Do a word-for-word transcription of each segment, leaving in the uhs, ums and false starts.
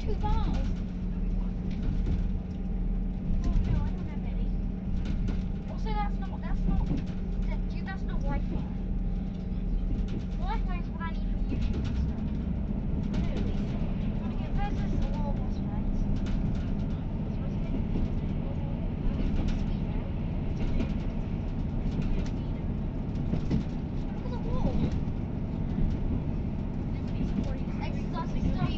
two balls. Oh no, I don't have any. Also, that's not, that's not, that, dude, that's not Wi-Fi. Wi-Fi is what I need for YouTube and stuff. Really? Okay, versus the wall boss fights. Look at the wall. Exotic stuff.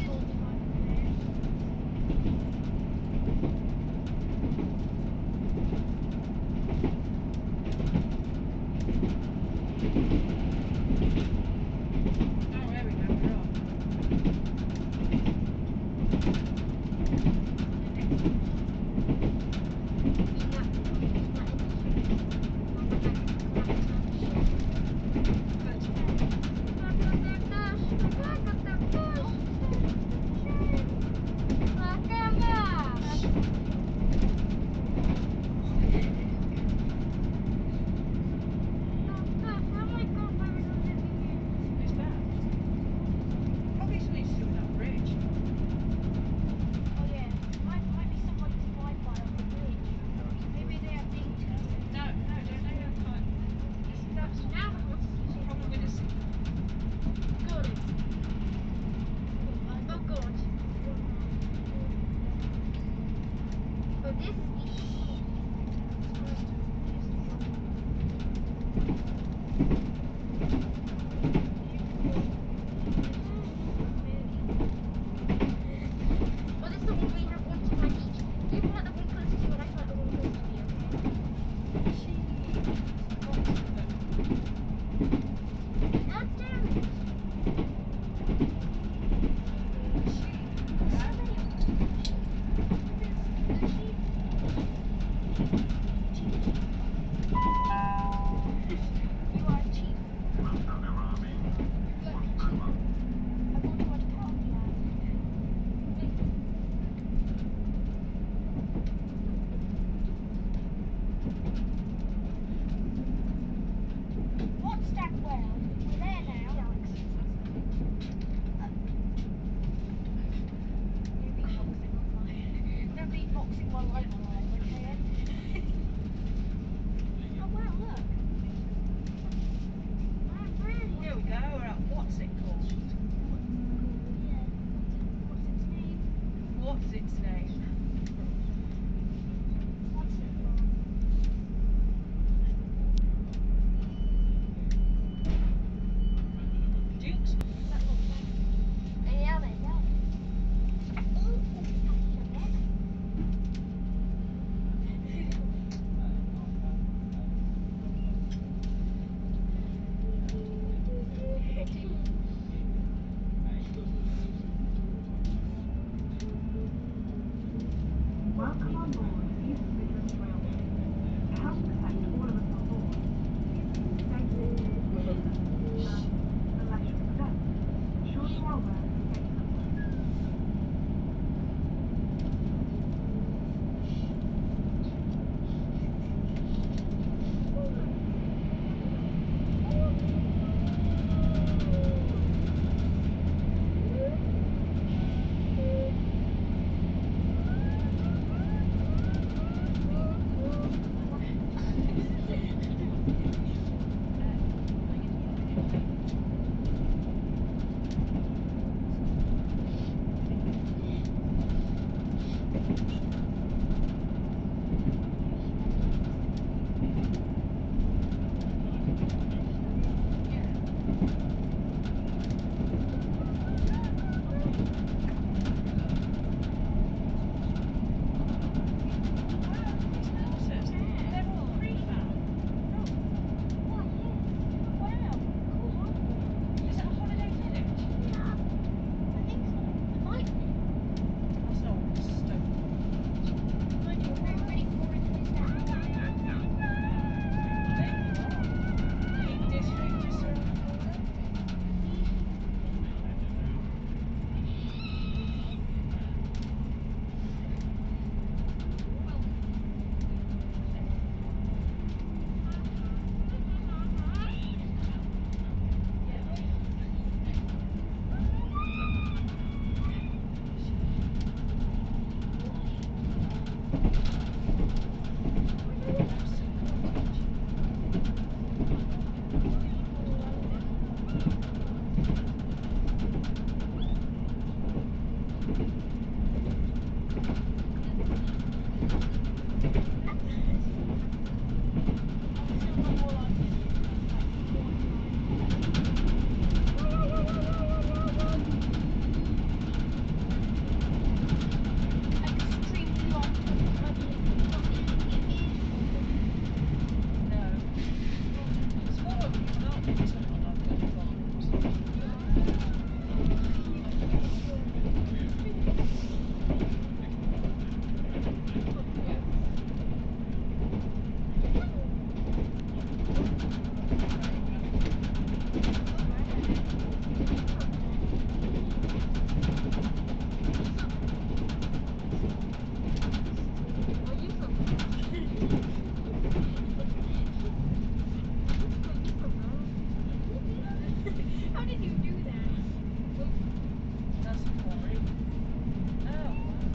How did you do that? That's boring. Oh,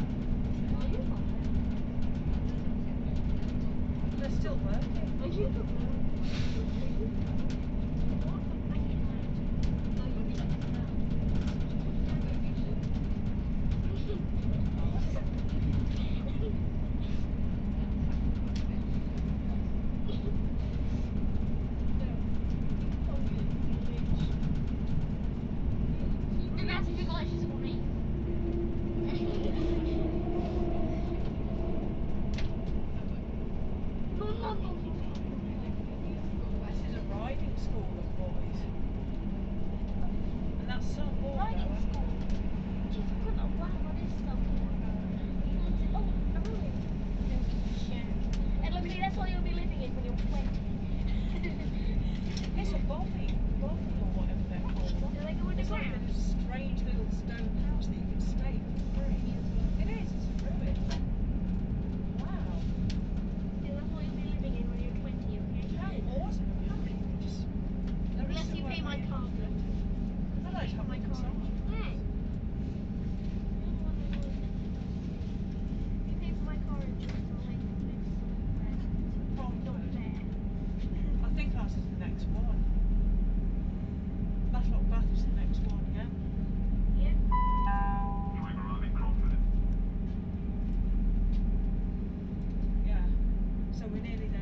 they're still working. Maybe that's if you got issues for me. No, no, no, no. This is a riding school of boys. And that's so bored. Riding though. school. She's gonna wow, what is stuff? Oh, a ruin. And luckily that's all you'll be living in when you're twenty. It's a bobby, bobby or whatever they're called. Do they go in the It's like ground? a strange little stone house that you can stay for free. It is, it's a ruin. Wow. Yeah, that's all you'll be living in when you're twenty, okay? How awesome would that be? Just, there is Unless you somewhere pay my where you- card. I like to have My my card. card. Hey. You pay for my car insurance, I'll make it next. Not Probably. fair. I think ours is the next one. Battle of Bath is the next one, yeah? Yeah. Yeah. So we're nearly